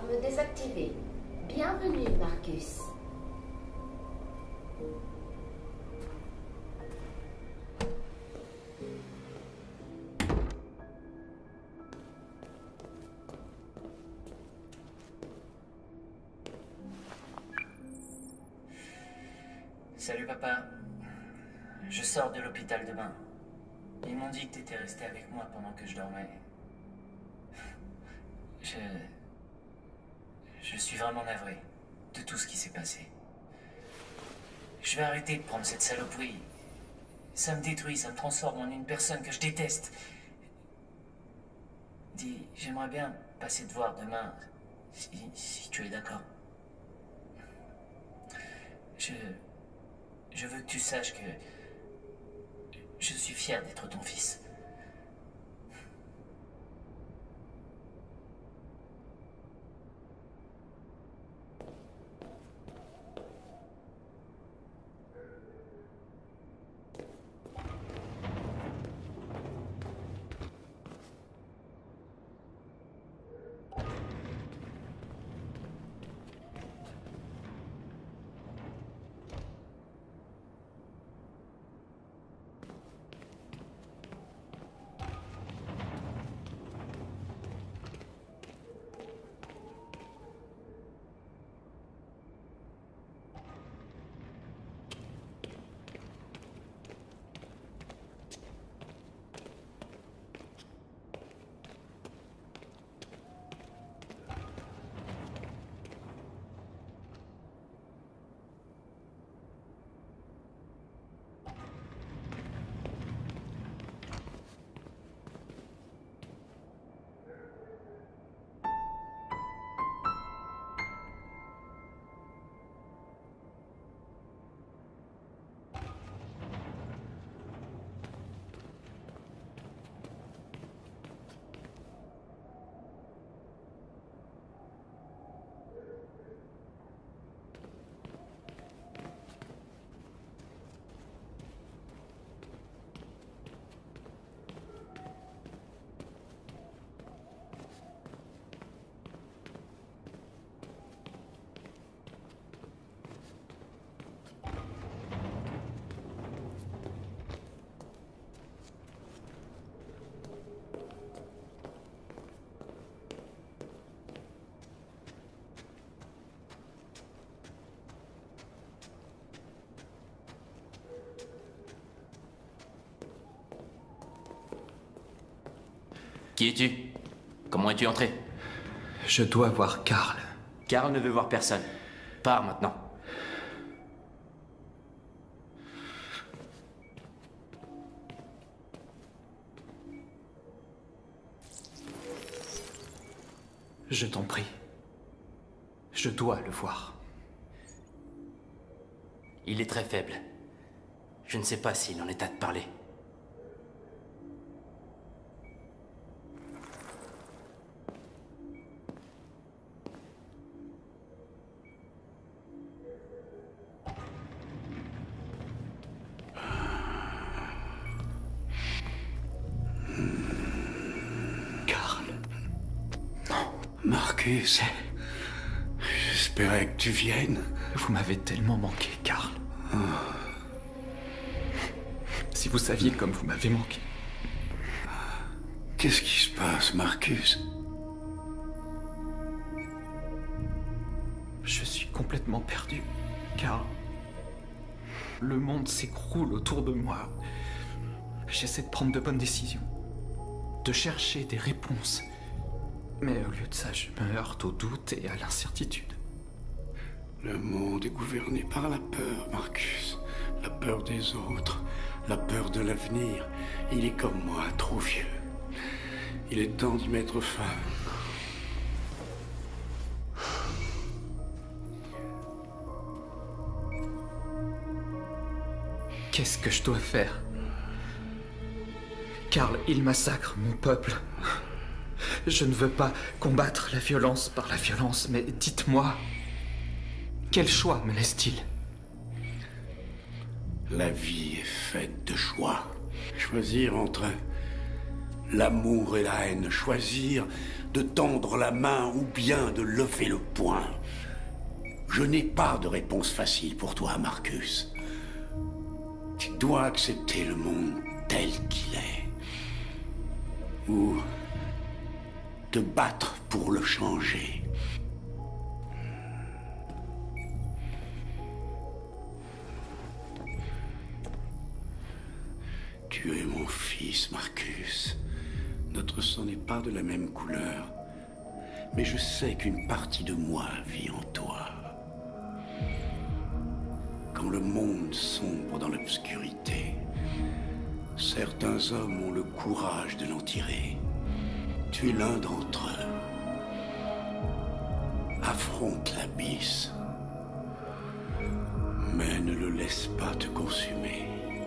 Arme désactivée. Bienvenue, Marcus. Salut papa. Je sors de l'hôpital demain. Ils m'ont dit que t'étais resté avec moi pendant que je dormais. Je suis vraiment navré de tout ce qui s'est passé. Je vais arrêter de prendre cette saloperie. Ça me détruit, ça me transforme en une personne que je déteste. Dis, j'aimerais bien passer te voir demain, si tu es d'accord. Je veux que tu saches que je suis fier d'être ton fils. Qui es-tu? Comment es-tu entré? Je dois voir Karl. Karl ne veut voir personne. Pars maintenant. Je t'en prie. Je dois le voir. Il est très faible. Je ne sais pas s'il en est à te parler. Marcus, j'espérais que tu viennes. Vous m'avez tellement manqué, Karl. Si vous saviez comme vous m'avez manqué. Qu'est-ce qui se passe, Marcus? Je suis complètement perdu, Karl. Le monde s'écroule autour de moi. J'essaie de prendre de bonnes décisions, de chercher des réponses. Mais au lieu de ça, je me heurte au doute et à l'incertitude. Le monde est gouverné par la peur, Marcus. La peur des autres, la peur de l'avenir. Il est comme moi, trop vieux. Il est temps d'y mettre fin. Qu'est-ce que je dois faire? Karl, il massacre mon peuple. Je ne veux pas combattre la violence par la violence, mais dites-moi, quel choix me laisse-t-il? La vie est faite de choix. Choisir entre L'amour et la haine, choisir de tendre la main ou bien de lever le poing. Je n'ai pas de réponse facile pour toi, Marcus. Tu dois accepter le monde tel qu'il est. Ou te battre pour le changer. Tu es mon fils, Marcus. Notre sang n'est pas de la même couleur. Mais je sais qu'une partie de moi vit en toi. Quand le monde sombre dans l'obscurité, certains hommes ont le courage de l'en tirer. Tu es l'un d'entre eux. Affronte l'abysse. Mais ne le laisse pas te consumer.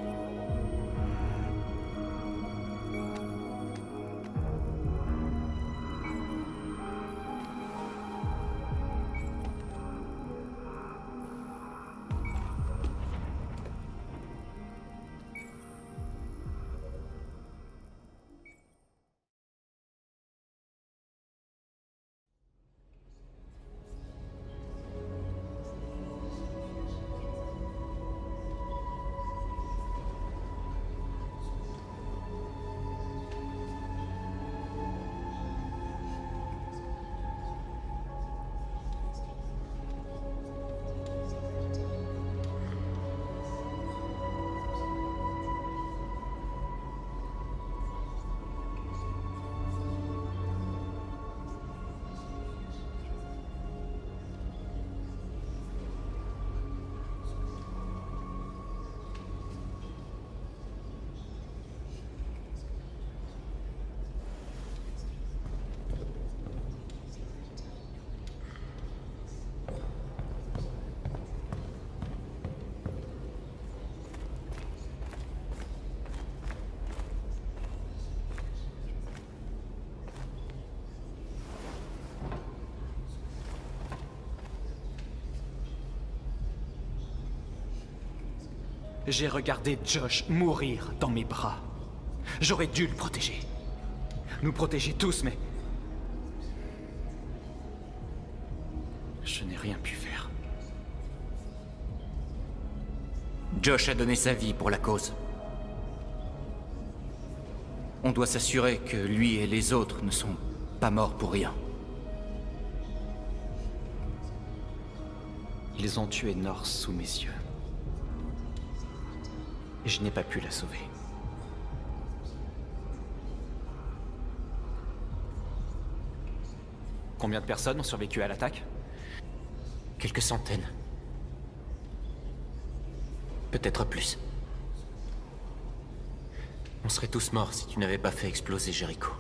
J'ai regardé Josh mourir dans mes bras. J'aurais dû le protéger. Nous protéger tous, mais... je n'ai rien pu faire. Josh a donné sa vie pour la cause. On doit s'assurer que lui et les autres ne sont pas morts pour rien. Ils ont tué North sous mes yeux. Et je n'ai pas pu la sauver. Combien de personnes ont survécu à l'attaque? Quelques centaines. Peut-être plus. On serait tous morts si tu n'avais pas fait exploser Jéricho.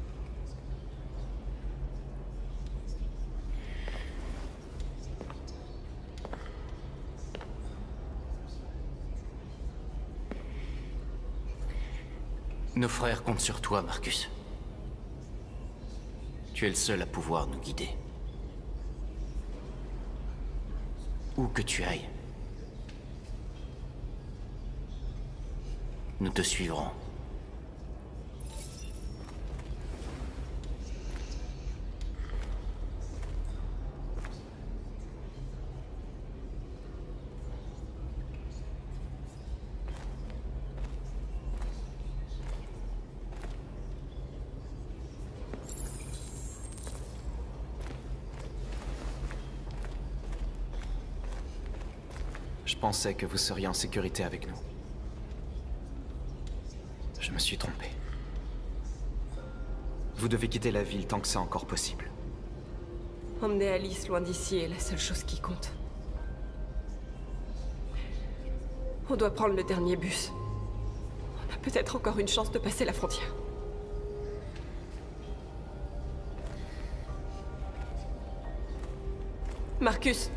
Nos frères comptent sur toi, Marcus. Tu es le seul à pouvoir nous guider. Où que tu ailles, nous te suivrons. Je pensais que vous seriez en sécurité avec nous. Je me suis trompé. Vous devez quitter la ville tant que c'est encore possible. Emmener Alice loin d'ici est la seule chose qui compte. On doit prendre le dernier bus. On a peut-être encore une chance de passer la frontière. Marcus!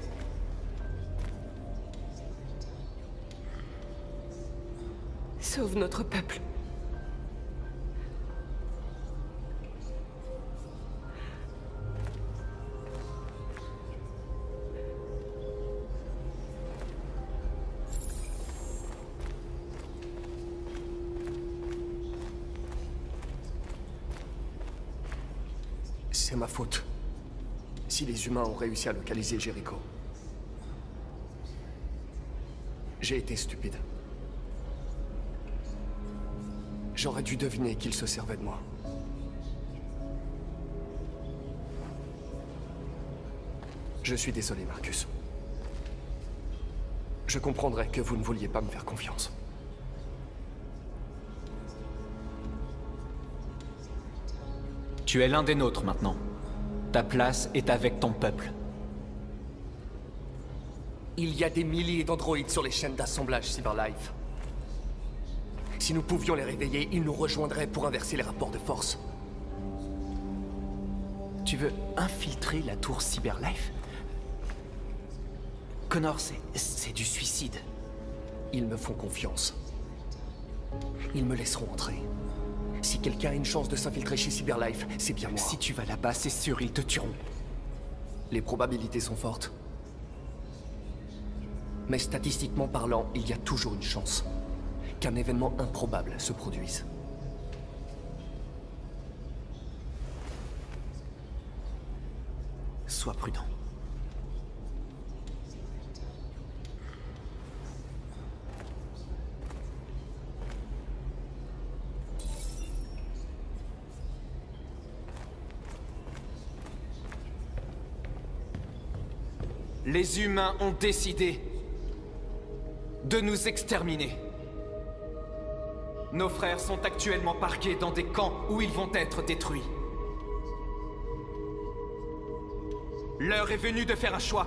Sauve notre peuple. C'est ma faute. Si les humains ont réussi à localiser Jericho. J'ai été stupide. J'aurais dû deviner qu'il se servait de moi. Je suis désolé, Marcus. Je comprendrais que vous ne vouliez pas me faire confiance. Tu es l'un des nôtres maintenant. Ta place est avec ton peuple. Il y a des milliers d'androïdes sur les chaînes d'assemblage Cyberlife. Si nous pouvions les réveiller, ils nous rejoindraient pour inverser les rapports de force. Tu veux infiltrer la tour Cyberlife? Connor, c'est du suicide. Ils me font confiance. Ils me laisseront entrer. Si quelqu'un a une chance de s'infiltrer chez Cyberlife, c'est bien moi. Si tu vas là-bas, c'est sûr, ils te tueront. Les probabilités sont fortes. Mais statistiquement parlant, il y a toujours une chance qu'un événement improbable se produise. Sois prudent. Les humains ont décidé de nous exterminer. Nos frères sont actuellement parqués dans des camps où ils vont être détruits. L'heure est venue de faire un choix.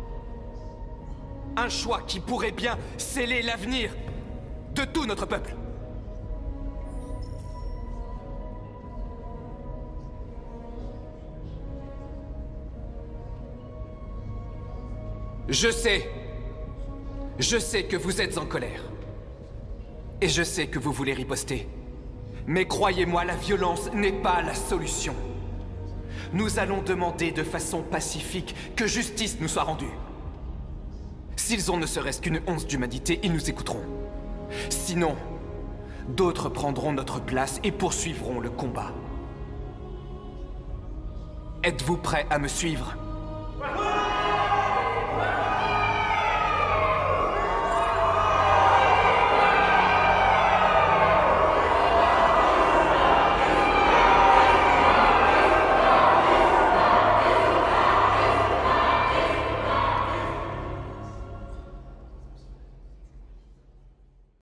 Un choix qui pourrait bien sceller l'avenir de tout notre peuple. Je sais que vous êtes en colère. Et je sais que vous voulez riposter. Mais croyez-moi, la violence n'est pas la solution. Nous allons demander de façon pacifique que justice nous soit rendue. S'ils ont ne serait-ce qu'une once d'humanité, ils nous écouteront. Sinon, d'autres prendront notre place et poursuivront le combat. Êtes-vous prêts à me suivre ?